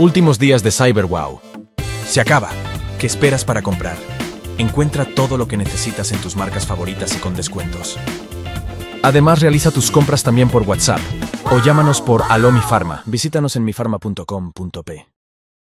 Últimos días de CyberWow. Se acaba. ¿Qué esperas para comprar? Encuentra todo lo que necesitas en tus marcas favoritas y con descuentos. Además, realiza tus compras también por WhatsApp o llámanos por Aló Mi Farma. Visítanos en mifarma.com.p.